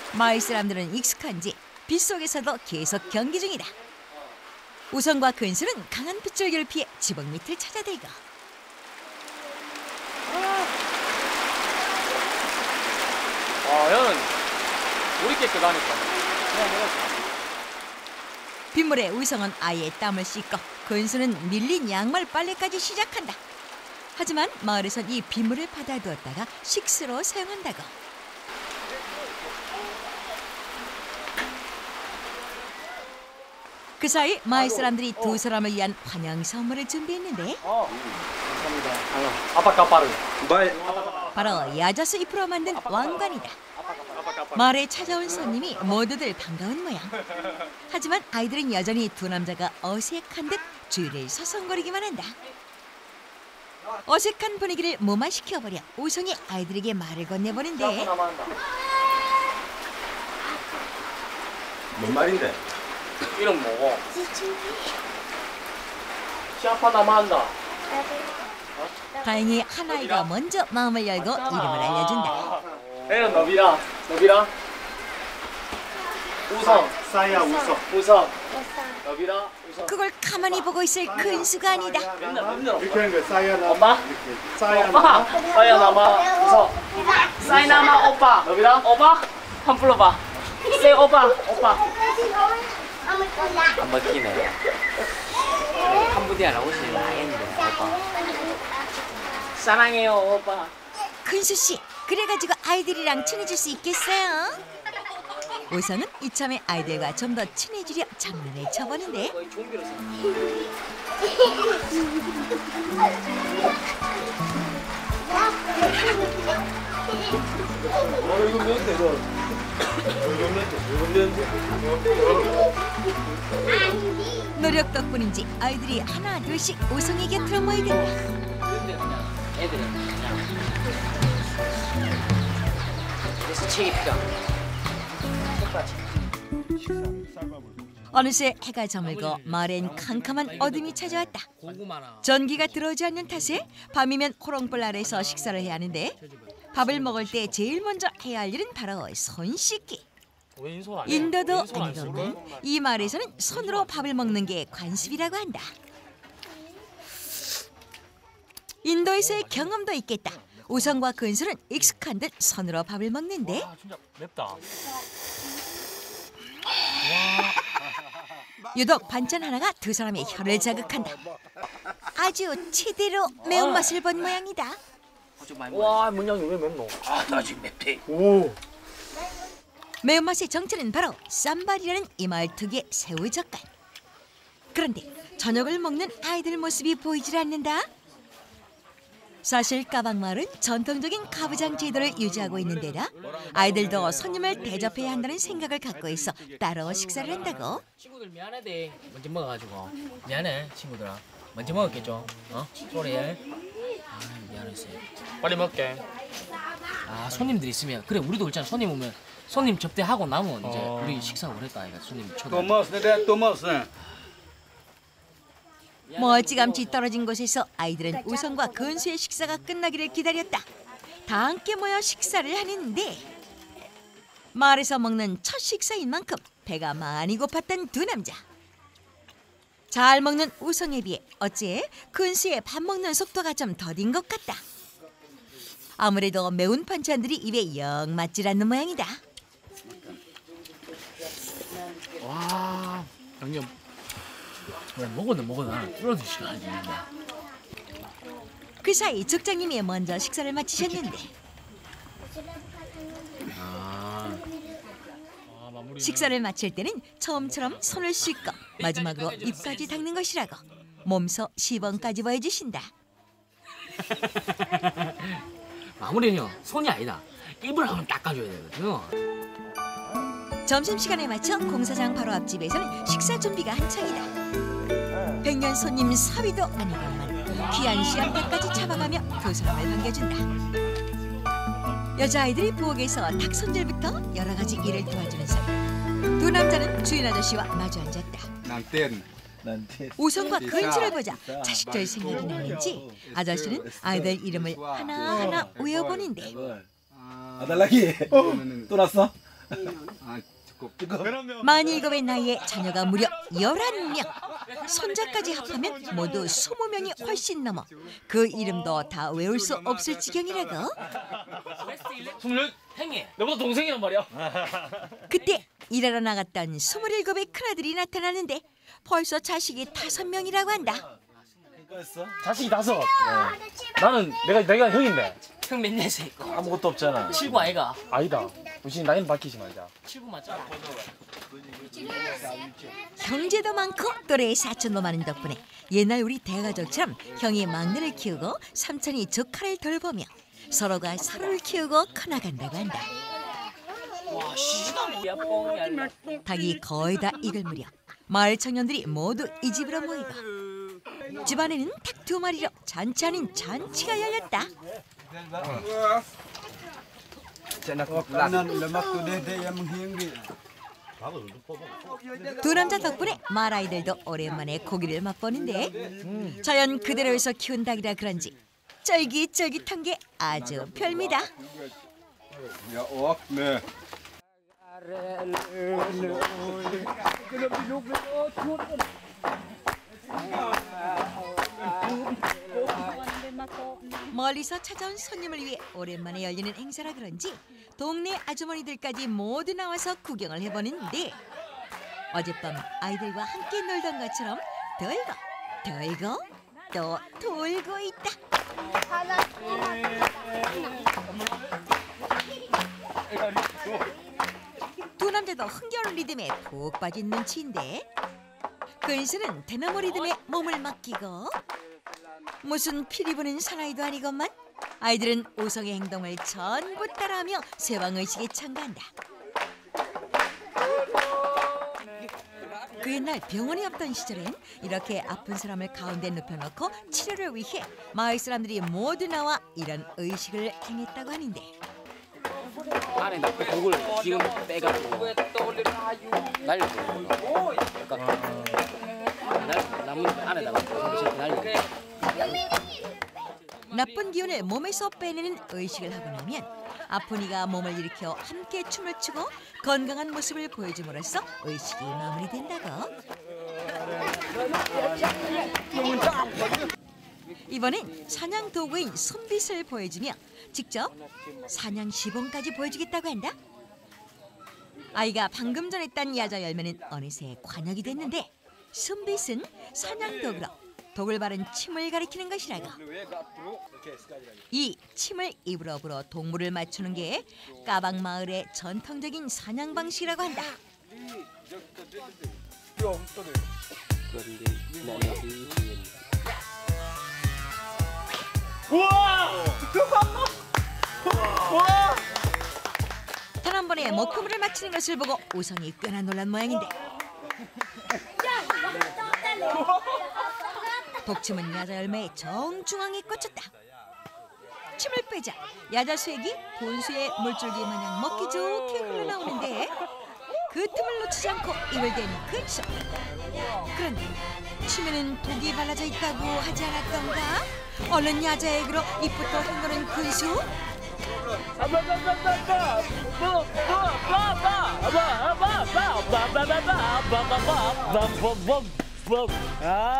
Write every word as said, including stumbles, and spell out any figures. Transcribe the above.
마을 사람들은 익숙한지 빗속에서도 계속 경기 중이다. 우성과 근수는 강한 빗줄기를 피해 지붕 밑을 찾아들고 아, 얘는 우리 깨끗하니까. 빗물에 우성은 아예 땀을 씻고 근수는 밀린 양말 빨래까지 시작한다. 하지만 마을에선 이 빗물을 받아두었다가 식수로 사용한다고. 그 사이 마을 사람들이 두 사람을 위한 환영 선물을 준비했는데 어, 감사합니다. 아빠 까빠르. 바로 야자수 잎으로 만든 왕관이다. 마을에 찾아온 손님이 모두들 반가운 모양. 하지만 아이들은 여전히 두 남자가 어색한 듯 주위를 서성거리기만 한다. 어색한 분위기를 무마시켜버려 우성이 아이들에게 말을 건네보는데 뭔 말인데? 이름 뭐고? 시아파 나만다. 다행히 한 아이가 먼저 마음을 열고 이름을 알려준다. 얘는 너비라. 너비라. 우성. 싸야 웃어. 우성. 너비라. 우성. 그걸 가만히 보고 있을 근수가 아니다. 맨날 맨날 이렇게 하는 거야. 싸야 나. 엄마? 이렇게. 싸야 오빠. 나. 싸야 나마. 우성. 싸이나마 오빠. 너비라. 오빠. 한 불러봐. 세 오빠. 오빠. 안 먹히네. 캄보디아라고 오시는 거 아닌데, 오빠. 사랑해요, 오빠. 근수 씨, 그래가지고 아이들이랑 친해질 수 있겠어요? 우성은 이참에 아이들과 좀 더 친해지려 장난을 쳐보는데 거의 좀비로 생 어, 이거 몇 대, 너? 이거 몇 대? 이거 몇 대? 노력 덕분인지 아이들이 하나 둘씩 우성의 곁으로 모이든다. 근데 그냥 애들은 그냥. 그래서 책이 필요합니다. 똑같이. 어느새 해가 저물고 마을엔 캄캄한 어둠이 찾아왔다. 고구마나. 전기가 들어오지 않는 탓에 밤이면 호롱불 아래서 식사를 해야 하는데 밥을 먹을 때 제일 먼저 해야 할 일은 바로 손 씻기. 왼손 아니야? 인도도 왼손 안 아니더만 쓰고? 이 마을에서는 손으로 밥을 먹는 게 관습이라고 한다. 인도에서의 경험도 있겠다. 우성과 근수는 익숙한 듯 손으로 밥을 먹는데 아, 진짜 맵다. 유독 반찬 하나가 두 사람의 혀를 자극한다. 아주 제대로 매운맛을 본 모양이다. 와, 문양이 왜 맵노? 아, 나 지금 맵대. 오. 매운맛의 정체는 바로 쌈발이라는 이 마을 특유의 새우젓갈. 그런데 저녁을 먹는 아이들 모습이 보이질 않는다. 사실 까방마을은 전통적인 가부장 제도를 유지하고 있는 데다 아이들도 손님을 대접해야 한다는 생각을 갖고 있어 따로 식사를 한다고. 친구들 미안하대. 먼저 먹어가지고. 미안해, 친구들아. 먼저 먹었겠죠? 어? 소리. 아, 미안했어요. 빨리 먹게. 아, 손님들 있으면. 그래, 우리도 그렇잖아. 손님 오면. 손님 접대하고 나면 이제 어. 우리 식사하고 그랬다. 아이가 손님 초대. 또 먹었어, 내가 또 먹었어. 멀찌감치 떨어진 곳에서 아이들은 우성과 근수의 식사가 끝나기를 기다렸다. 다 함께 모여 식사를 하는데 마을에서 먹는 첫 식사인 만큼 배가 많이 고팠던 두 남자. 잘 먹는 우성에 비해 어째 근수의 밥 먹는 속도가 좀 더딘 것 같다. 아무래도 매운 반찬들이 입에 영 맞질 않는 모양이다. 와, 양념. 그래, 먹어도 먹어도 나는 끓여줄 시간이 있는데. 그 사이 족장님이 먼저 식사를 마치셨는데 아, 아, 마무리. 식사를 마칠 때는 처음처럼 손을 씻고 마지막으로 입까지 닦는 것이라고 몸소 시범까지 보여주신다. 마무리는요, 손이 아니다. 입을 한번 닦아줘야 되거든요. 점심시간에 맞춰 공사장 바로 앞집에서는 식사 준비가 한창이다. 백년 손님 사위도 아니건만 귀한 씨앗까지 잡아가며 두 사람을 반겨준다. 여자아이들이 부엌에서 닭 손질부터 여러 가지 일을 도와주는 사이 두 남자는 주인 아저씨와 마주 앉았다. 난땐 우성과 근수를 보자 자식들 생각이 나는지 아저씨는 아이들 이름을 하나하나 외워보는데 아달라기 또 났어? 만일곱의 나이에 자녀가 무려 열한 명. 손자까지 합하면 모두 스무 명이 훨씬 넘어 그 이름도 다 외울 수 없을 지경이라고. 스물넷 행이 너보다 동생이란 말이야. 그때 일하러 나갔던 스물일곱의 큰아들이 나타나는데 벌써 자식이 다섯 명이라고 한다. 자식이 다섯. 나는 내가 내가 형인데 형 몇 년생 있고? 아무것도 없잖아. 칠구 아이가? 아니다. 우리 나이는 밝히지 말자. 칠구 맞죠? 형제도 많고 또래의 사촌도 많은 덕분에 옛날 우리 대가족처럼 형이 막내를 키우고 삼촌이 조카를 돌보며 서로가 서로를 키우고 커나간다고 한다. 와 시지도 않고 뽕이 아니라. 닭이 거의 다 익을 무렵 마을 청년들이 모두 이 집으로 모이고 집안에는 닭 두 마리로 잔치 아닌 잔치가 열렸다. 두 남자 덕분에 말아이들도 오랜만에 고기를 맛보는데 자연 그대로에서 키운 닭이라 그런지 쫄깃쫄깃한 게 아주 별미다. 멀리서 찾아온 손님을 위해 오랜만에 열리는 행사라 그런지 동네 아주머니들까지 모두 나와서 구경을 해보는데 어젯밤 아이들과 함께 놀던 것처럼 돌고 돌고 또 돌고 있다. 두 남자도 흥겨운 리듬에 푹 빠진 눈치인데 근수는 대나무 리듬에 몸을 맡기고 무슨 피리 부는 사나이도 아니건만 아이들은 우성의 행동을 전부 따라하며 세왕의식에 참가한다. 그 옛날 병원이 없던 시절엔 이렇게 아픈 사람을 가운데 눕혀놓고 치료를 위해 마을 사람들이 모두 나와 이런 의식을 행했다고 하는데 안에 나쁜 독을 지금 빼가지고 날려버리고 그러니까 나무 안에다가 이렇게 날리고 나쁜 기운을 몸에서 빼내는 의식을 하고 나면 아픈 이가 몸을 일으켜 함께 춤을 추고 건강한 모습을 보여줌으로써 의식이 마무리된다고. 이번엔 사냥 도구인 손빗을 보여주며 직접 사냥 시범까지 보여주겠다고 한다. 아이가 방금 전에 딴 야자 열매는 어느새 관역이 됐는데 손빗은 사냥 도구로 독을 바른 침을 가리키는 것이라고. 이 침을 입으로 불어 동물을 맞추는 게 까방 마을의 전통적인 사냥 방식이라고 한다. 단 한 번에 먹구물을 맞히는 것을 보고 우성이 꽤나 놀란 모양인데 독침은 야자 열매의 정중앙에 꽂혔다. 침을 빼자 야자 수액이 본수의 물줄기 마냥 먹기 좋게 흘러나오는데 그 틈을 놓치지 않고 입을 대는 근수. 그런데 침에는 독이 발라져 있다고 하지 않았던가? 얼른 야자의 그로 입부터 헹구는 근수. 아